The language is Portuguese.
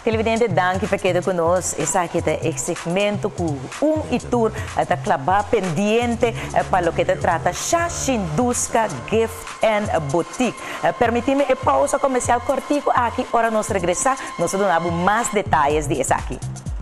Televidente, danke por quedar conosco. Esse aqui é o segmento com e tour está clavar pendente para o que trata Xindusca Gift and Boutique. Permite-me pausa comercial cortico aqui, para nós regressar, nós damos mais detalhes desse aqui.